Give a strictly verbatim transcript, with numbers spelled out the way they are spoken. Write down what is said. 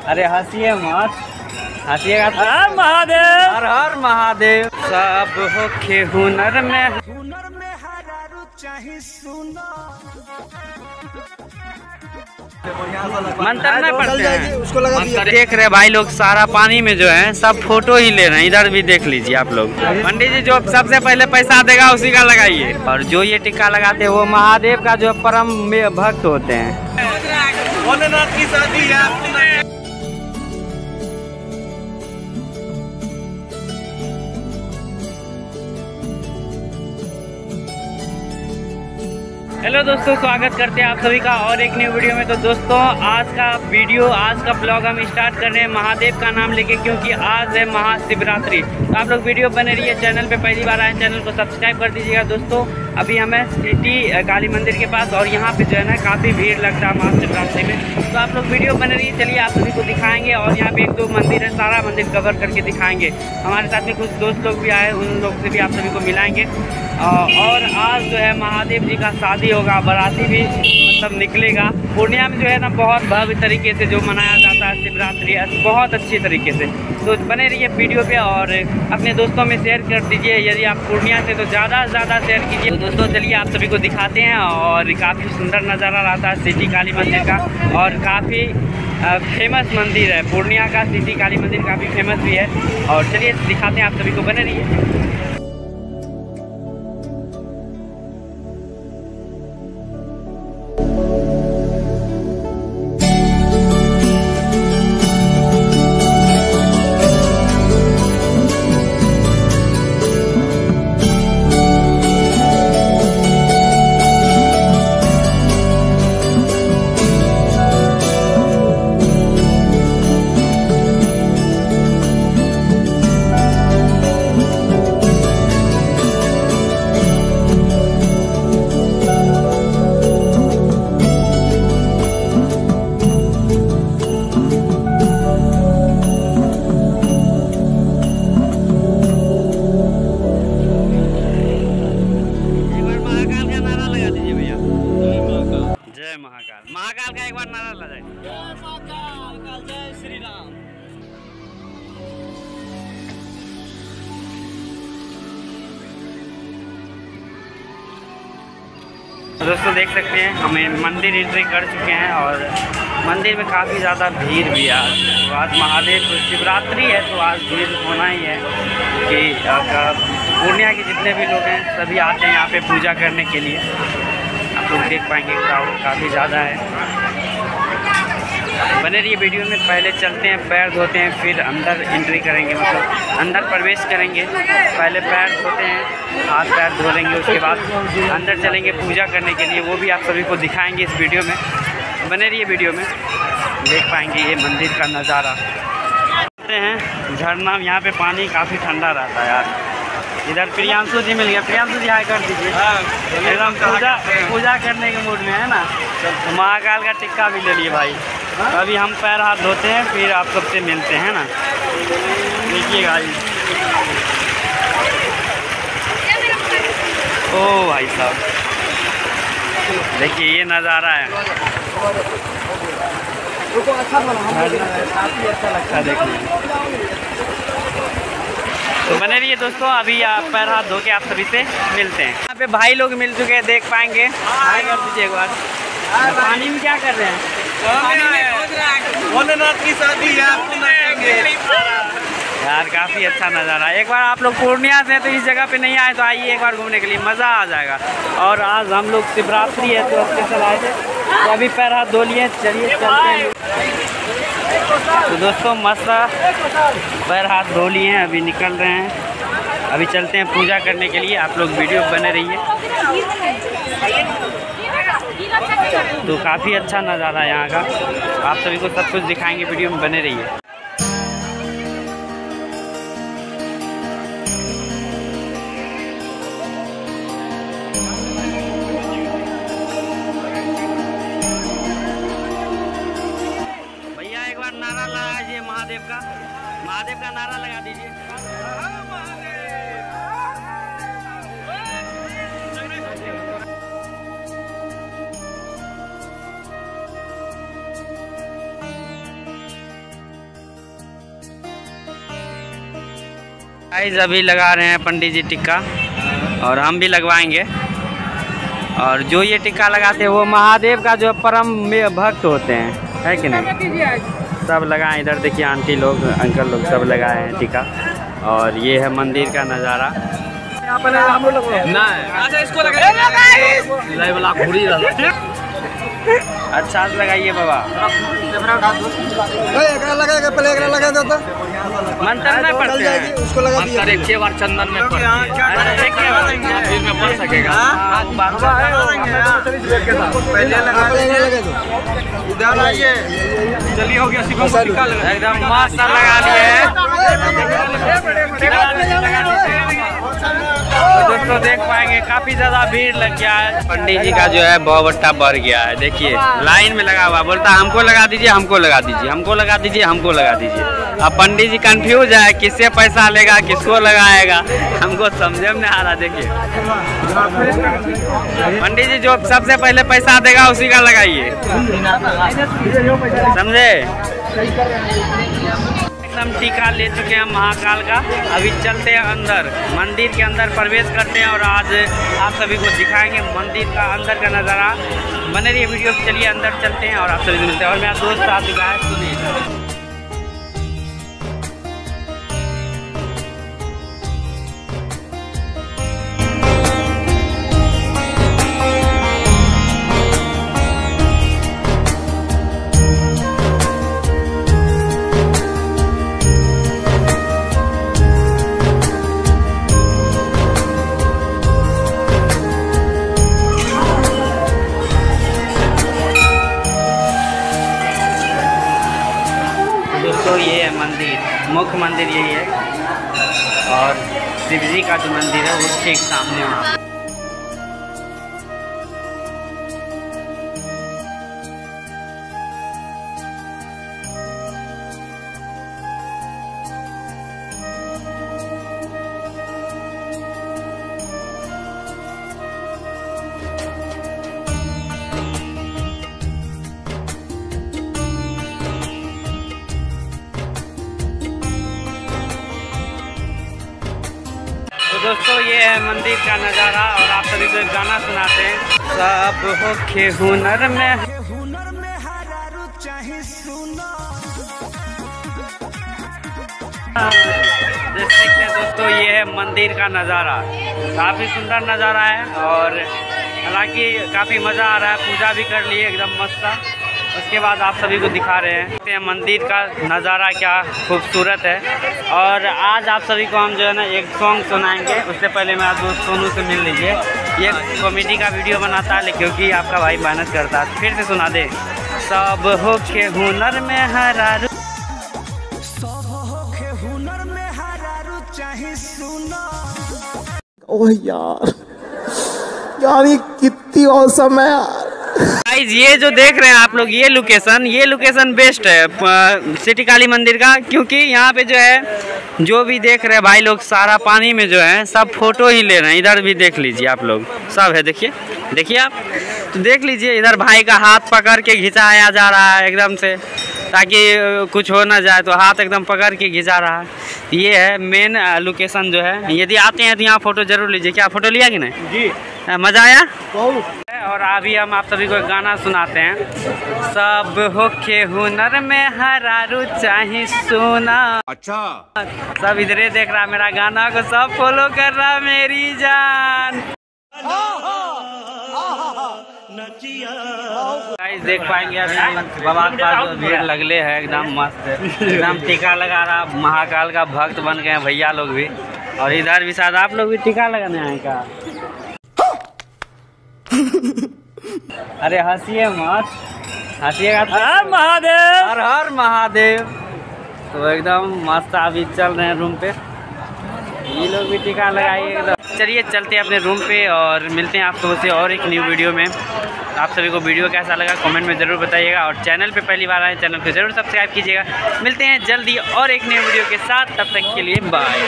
अरे हंसिए मत, हंसिएगा तो हर महादेव, हर हर महादेव। सब होखे हुनर में, हुनर में हरारू चाहे सुनो। मंत्र नहीं पढ़ते हैं उसको लगा दिया। देख रहे भाई लोग सारा पानी में जो है सब फोटो ही ले रहे हैं। इधर भी देख लीजिए आप लोग। पंडित जी जो सबसे पहले पैसा देगा उसी का लगाइए। और जो ये टिक्का लगाते हैं वो महादेव का जो परम भक्त होते हैं। भोलेनाथ की शादी है। हेलो दोस्तों, स्वागत करते हैं आप सभी का और एक न्यू वीडियो में। तो दोस्तों आज का वीडियो, आज का ब्लॉग हम स्टार्ट कर रहे हैं महादेव का नाम लेके, क्योंकि आज है महाशिवरात्रि। तो आप लोग वीडियो बने रहिए। चैनल पे पहली बार आए चैनल को सब्सक्राइब कर दीजिएगा। दोस्तों अभी हमें सिटी काली मंदिर के पास, और यहाँ पे जो है ना काफ़ी भीड़ लगता है महाशिवरात्रि में। तो आप लोग वीडियो बने रहिए। चलिए आप सभी को दिखाएंगे, और यहाँ पे एक दो मंदिर है, सारा मंदिर कवर करके दिखाएंगे। हमारे साथ में कुछ दोस्त लोग भी आए, उन लोग से भी आप सभी को मिलाएंगे। और आज जो है महादेव जी का शादी होगा, बाराती भी मतलब निकलेगा। पूर्णिया में जो है ना बहुत भव्य तरीके से जो मनाया जाता है शिवरात्रि, बहुत अच्छी तरीके से। तो बने रहिए वीडियो पे और अपने दोस्तों में शेयर कर दीजिए। यदि आप पूर्णिया से तो ज़्यादा से ज़्यादा शेयर कीजिए। तो दोस्तों चलिए आप सभी को दिखाते हैं। और काफ़ी सुंदर नज़ारा रहता है सिटी काली मंदिर का, और काफ़ी फेमस मंदिर है पूर्णिया का। सिटी काली मंदिर काफ़ी फेमस भी है। और चलिए दिखाते हैं आप सभी को, बने रहिए। महाकाल महाकाल का एक बार नारा लगाए। जय महाकाल, जय श्री राम। दोस्तों देख सकते हैं हमें मंदिर एंट्री कर चुके हैं, और मंदिर में काफ़ी ज़्यादा भीड़ भी है आज। तो आज महादेव शिवरात्रि है, तो आज भीड़ होना ही है कि पूर्णिया के जितने भी लोग हैं सभी आते हैं यहाँ पे पूजा करने के लिए। आप लोग देख पाएंगे क्राउड काफ़ी ज़्यादा है। बने रहिए वीडियो में। पहले चलते हैं, पैर धोते हैं, फिर अंदर एंट्री करेंगे, मतलब अंदर प्रवेश करेंगे। पहले पैर धोते हैं, हाथ पैर धो लेंगे, उसके बाद अंदर चलेंगे पूजा करने के लिए। वो भी आप सभी को दिखाएंगे इस वीडियो में। बने रहिए वीडियो में, देख पाएंगे ये मंदिर का नज़ारा। हैं झरना, यहाँ पे पानी काफ़ी ठंडा रहता है यार। इधर प्रियांशु जी मिल गया। प्रियांशु जी हाय कर दीजिए। एकदम पूजा पूजा करने के मूड में है ना। तो महाकाल का टिक्का भी ले लिए भाई। तो अभी हम पैर हाथ धोते हैं, फिर आप सबसे मिलते हैं ना। देखिए भाई, ओ भाई साहब देखिए ये नज़ारा है, काफ़ी अच्छा लगता है देखने में। तो बने रहिए दोस्तों, अभी आप पैर हाथ धो के आप सभी से मिलते हैं। यहाँ पे भाई लोग मिल चुके हैं, देख पाएंगे। हाय कर दीजिए एक बार। पानी में क्या कर रहे हैं? भोलेनाथ की शादी है यार। काफ़ी अच्छा नज़ारा है। एक बार आप लोग पूर्णिया से तो इस जगह पे नहीं आए तो आइए एक बार घूमने के लिए, मज़ा आ जाएगा। और आज हम लोग शिवरात्रि है तो स्पेशल आए थे, तो अभी पैर हाथ धो लिए। चलिए चलते हैं। तो दोस्तों मस्त पैर हाथ धो लिए हैं, अभी निकल रहे हैं। अभी चलते हैं पूजा करने के लिए। आप लोग वीडियो बने रहिए। तो काफ़ी अच्छा नज़ारा है यहाँ का, आप सभी को सब कुछ दिखाएंगे। वीडियो में बने रहिए। भैया एक बार नारा लगाइए महादेव का, महादेव का नारा लगा दीजिए। गाइस अभी लगा रहे हैं पंडित जी टिक्का और हम भी लगवाएंगे। और जो ये टिक्का लगाते हैं वो महादेव का जो परम भक्त होते हैं, है कि नहीं। सब लगाए, इधर देखिए आंटी लोग अंकल लोग सब लगाए हैं टिक्का। और ये है मंदिर का नज़ारा। अच्छा से लगाइए बाबा। मंत्र में पड़ते हैं, उसको लगा दीजिए। एक छह बार चंदन में पड़ सकेगा। चलिए हो गया, एकदम मस्त लगा लिए। तो दोस्तों देख पाएंगे काफी ज्यादा भीड़ लग गया है। पंडित जी का जो है बहुवट्टा बढ़ गया है, देखिए लाइन में लगा हुआ, बोलता हमको लगा दीजिए हमको लगा दीजिए हमको लगा दीजिए हमको लगा दीजिए। अब पंडित जी कंफ्यूज है किससे पैसा लेगा किसको लगाएगा, हमको समझे में नहीं आ रहा। देखिए पंडित जी जो सबसे पहले पैसा देगा उसी का लगाइए, समझे। हम टीका ले चुके हैं महाकाल का। अभी चलते हैं अंदर, मंदिर के अंदर प्रवेश करते हैं और आज आप सभी को दिखाएंगे मंदिर का अंदर का नज़ारा। बने रहिए वीडियो, चलिए अंदर चलते हैं और आप सभी से मिलते हैं। और मेरा दोस्त आ चुका है सुनील। दोस्तों ये है मंदिर, मुख्य मंदिर यही है और शिव जी का जो मंदिर है वो ठीक सामने वहाँ। तो दोस्तों ये है मंदिर का नज़ारा और आप सभी को एक गाना सुनाते हैं। सब होखे हुनर में हुनर में हरारू चाहे सुनो। देख सकते हैं दोस्तों ये है मंदिर का नज़ारा, काफ़ी सुंदर नज़ारा है और हालांकि काफ़ी मज़ा आ रहा है। पूजा भी कर लिए एकदम मस्त। उसके बाद आप सभी को दिखा रहे हैं मंदिर का नज़ारा क्या खूबसूरत है। और आज आप सभी को हम जो है ना एक सॉन्ग सुनाएंगे। उससे पहले मेरा दोस्त सोनू से मिल लीजिए, ये कॉमेडी का वीडियो बनाता है क्योंकि आपका भाई मेहनत करता है। फिर से सुना दे। सब होके हुनर में हरारू, सब होके हुनर में हरारू चाहे सुनो। ओह यार यार ये कितनी औसम है यार। गाइस ये जो देख रहे हैं आप लोग, ये लोकेशन ये लोकेशन बेस्ट है सिटी काली मंदिर का, क्योंकि यहाँ पे जो है जो भी देख रहे हैं भाई लोग सारा पानी में जो है सब फोटो ही ले रहे हैं। इधर भी देख लीजिए आप लोग, सब है देखिए देखिए आप तो देख लीजिए। इधर भाई का हाथ पकड़ के खिंचाया जा रहा है एकदम से, ताकि कुछ हो ना जाए, तो हाथ एकदम पकड़ के खिंचा रहा है। ये है मेन लोकेशन जो है। यदि आते हैं तो यहाँ फोटो जरूर लीजिए। क्या फोटो लिया कि नहीं जी? मज़ा आया। और अभी हम आप सभी को एक गाना सुनाते हैं। सब होके हुनर में हरारू चाहे सोना। अच्छा सब इधरे देख रहा मेरा गाना को, सब फॉलो कर रहा मेरी जान। गाइस देख पाएंगे अभी बाबा के पास भीड़ लगले है एकदम मस्त, एकदम टीका लगा रहा। महाकाल का भक्त बन गए भैया लोग भी। और इधर भी शायद आप लोग भी टीका लगाने आए का। अरे हंसिए मत, हंसिएगा। हर महादेव, हर हर महादेव। तो एकदम मस्त अभी चल रहे हैं रूम पे, ये लोग भी टीका लगाइए। चलिए चलते हैं अपने रूम पे और मिलते हैं आप सबसे से और एक न्यू वीडियो में। आप सभी को वीडियो कैसा लगा कमेंट में ज़रूर बताइएगा और चैनल पे पहली बार आए चैनल को ज़रूर सब्सक्राइब कीजिएगा। मिलते हैं जल्दी और एक नई वीडियो के साथ, तब तक के लिए बाय।